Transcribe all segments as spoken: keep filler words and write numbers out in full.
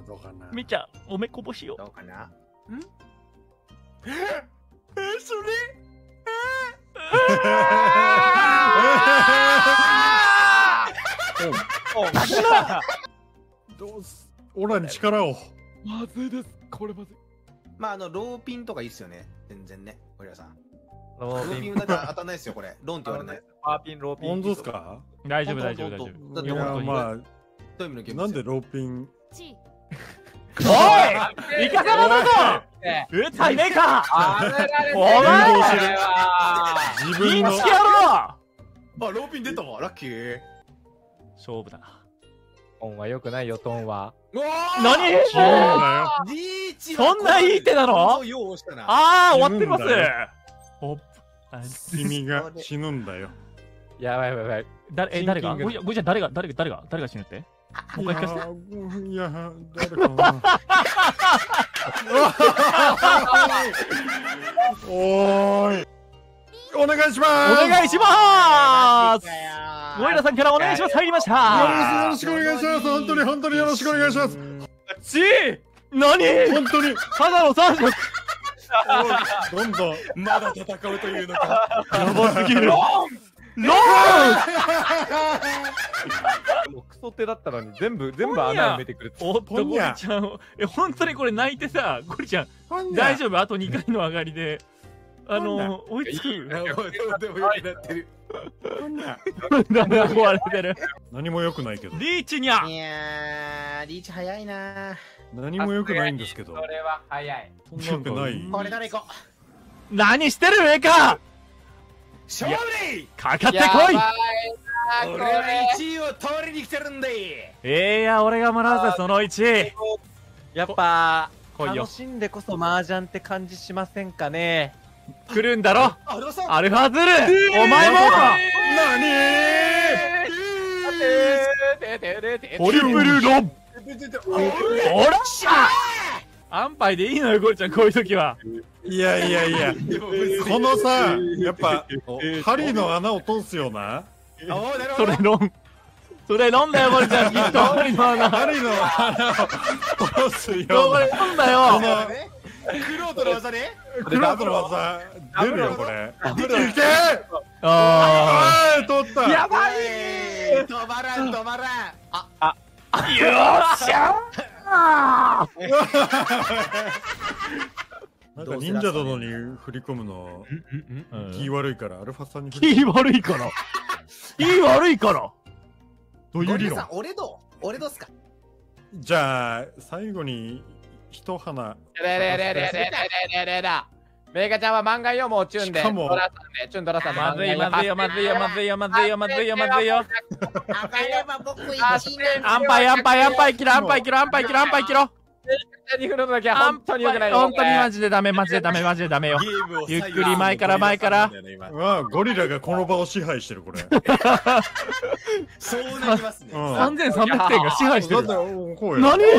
どうかな。 みーちゃん、おめこぼしよ。 どうかな。ん？ え、それ？どうす、オラに力を。 まずいです。これまずい。 まああのローピンとかいいっすよね。全然ね。ゴリラさん。 ロローピンだって当たんないですよこれ。ロンって言われない。 パーピン、ローピン。 本当ですか？ 大丈夫、大丈夫、大丈ほんと夫。 ほんといや、 本当にまあ、 どういう意味のゲームなんでローピン。 おい、イカサマだぞ。うたいねえか。 あれられてる。 お前自分のインチキ野郎。 あ、ローピン出たわ。ラッキー。 勝負だ。 トンは良くないよ、トンは。 何？ 違うんだよ。 リーチそんないい手なの？ ようしたな。 ああ、終わってます死ぬんだよ。 おっ、あ君が死ぬんだよ。 やばいやばいやばい。 誰、え、誰が？ シンキングごじゃ、ごじゃ、誰が、誰が、誰が、誰が死ぬって？もう一回聞かせて。 いや、いや誰かな。おーい。お願いします。 お願いしまーす。ゴリラさんからお願いします。入りました。 よろしくお願いします。本当に本当によろしくお願いします。 ちー、何？ 本当に。 ただの三色。 どんどん。 まだ戦うというのか。 やばすぎる。ローン。 もうクソ手だったのに全部全部穴埋めてくる。 おっと、ゴリちゃん。え、本当にこれ泣いてさ、ゴリちゃん、大丈夫？あとにかいの上がりで。あの、追いつく。 でもよくなってる。 だんだん壊れてる。 何も良くないけど。 リーチにゃ。 いやー、リーチ早いな。 何も良くないんですけど。 それは早い。 そんなわけない。 これ誰行こう。 何してる上か。 勝利。 かかってこい。 俺は一位を取りに来てるんだい。 ええや、俺がもらうぜ、そのいち。 やっぱ来いよ楽しんでこそ麻雀って感じしませんかね。 来るんだろ。 あ、どうしたアルファズル。お前も。トリプルロン。おらっしゃ。安牌でいいのよ、ゴリちゃん、こういう時は。 いやいやいや、このさ、やっぱ、針の穴を通すような。 それロン。それロンだよ、ゴリちゃん、きっと。針の穴。 針の穴を通すようそれな。 ロンだよ。 クロートの技ね。 クロートの技、出るよ、これ。いけああー、通った。 やばい。 止まらん、止まらん。あ、 あ。よっしゃ。 なんか忍者殿に振り込むの気悪いからアルファさんに振り込む。 気悪いから気悪いからどういう理論？ 俺どう？俺どうすか？ じゃあ最後に一花。 レレレレレレレレレメガちゃんは漫画よ、もうチュンで。 しかもドラさんで、チュンドラさんで。 まずいまずいよまずいよまずいよまずいよまずいよまずいよ。 当たれば僕一位アンパイアンパイアンパイ切ろアンパイ切ろアンパイ切ろアンパイ切ろ。 に振るのだけは本当に良くない。 本当にマジでダメマジでダメマジでダメよ。ゆっくり前から前から。 うわ、ゴリラがこの場を支配してるこれ。 そうなりますね。 さんぜんさんびゃくてんが支配してる。 こうよ。 何？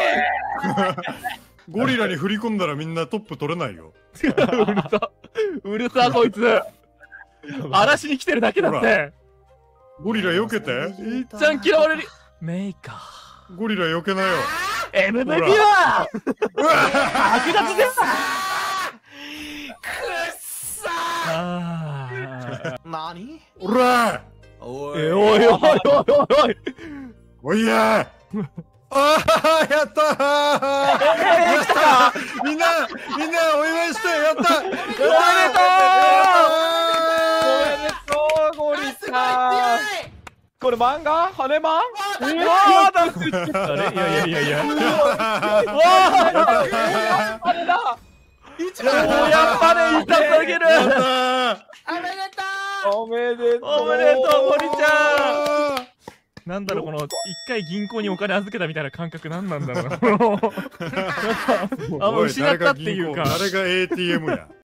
ゴリラに振り込んだらみんなトップ取れないよ。 うるさうるさこいつ。荒らしに来てるだけだって。 ゴリラ避けて。 いっちゃん嫌われる。メーカー。 ゴリラ避けなよ。 エムブイピー は剥奪です。 くっさあー。なに？ おらおえ、おいおいおいおいおい。 おいやああ、やったーみんな、みんなお祝いしてやったおめでとうおめでとう、ゴリさん。これ漫画羽マン？ うわーだあれいやいやいやいや。うわーあれだ。 やっぱね、痛すぎる。 おめでとう。 おめでとう。 おめでとう、ゴリちゃん。なんだろう、この、一回銀行にお金預けたみたいな感覚なんなんだろうな。あ、もう失ったっていうか。 誰が エーティーエム や。